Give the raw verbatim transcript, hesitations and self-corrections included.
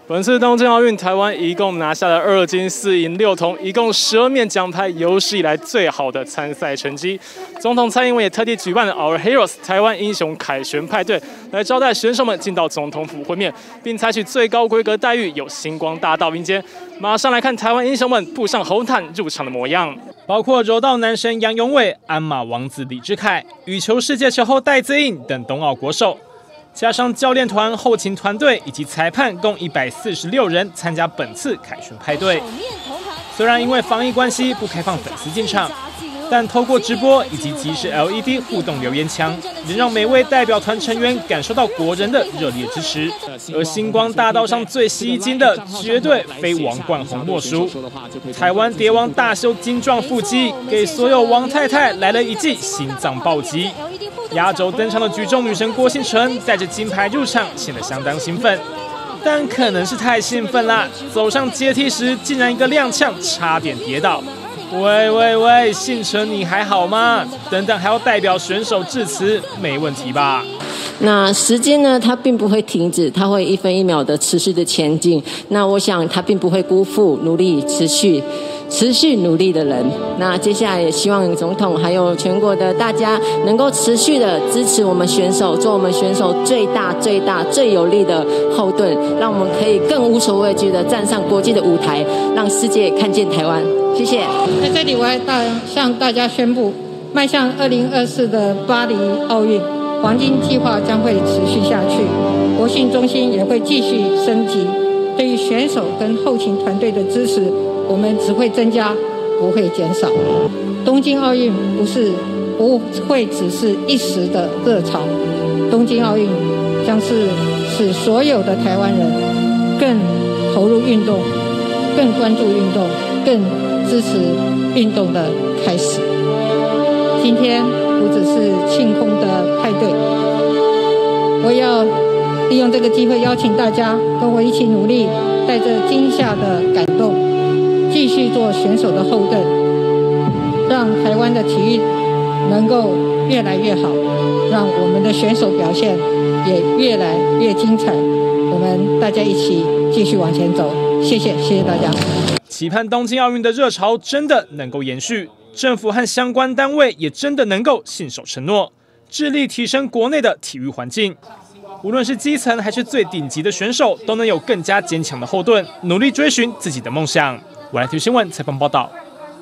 本次东京奥运，台湾一共拿下了二金四银六铜，一共十二面奖牌，有史以来最好的参赛成绩。总统蔡英文也特地举办了 Our Heroes 台湾英雄凯旋派对，来招待选手们进到总统府会面，并采取最高规格待遇，有星光大道迎接。马上来看台湾英雄们步上红毯入场的模样，包括柔道男神杨永伟、鞍马王子李智凯、羽球世界球后戴资颖等冬奥国手。 加上教练团、后勤团队以及裁判，共一百四十六人参加本次凯旋派对。虽然因为防疫关系不开放粉丝进场，但透过直播以及即时 L E D 互动留言墙，能让每位代表团成员感受到国人的热烈支持。而星光大道上最吸睛的，绝对非王冠宏莫属。台湾蝶王大秀精壮腹肌，给所有王太太来了一记心脏暴击。 压轴登场的举重女神郭婞淳带着金牌入场，显得相当兴奋。但可能是太兴奋啦，走上阶梯时竟然一个踉跄，差点跌倒。喂喂喂，婞淳你还好吗？等等还要代表选手致辞，没问题吧？ 那时间呢？它并不会停止，它会一分一秒的持续的前进。那我想，它并不会辜负努力、持续、持续努力的人。那接下来也希望总统还有全国的大家能够持续的支持我们选手，做我们选手最大、最大、最有力的后盾，让我们可以更无所畏惧的站上国际的舞台，让世界看见台湾。谢谢。 在这里，我要大向大家宣布，迈向二零二四的巴黎奥运。 黄金计划将会持续下去，国训中心也会继续升级。对于选手跟后勤团队的支持，我们只会增加，不会减少。东京奥运不是不会只是一时的热潮，东京奥运将是使所有的台湾人更投入运动、更关注运动、更支持运动的开始。今天。 不只是庆功的派对，我要利用这个机会邀请大家跟我一起努力，带着惊吓的感动，继续做选手的后盾，让台湾的体育能够越来越好，让我们的选手表现也越来越精彩。我们大家一起继续往前走，谢谢，谢谢大家。 期盼东京奥运的热潮真的能够延续。 政府和相关单位也真的能够信守承诺，致力提升国内的体育环境。无论是基层还是最顶级的选手，都能有更加坚强的后盾，努力追寻自己的梦想。我来听新闻采访报道。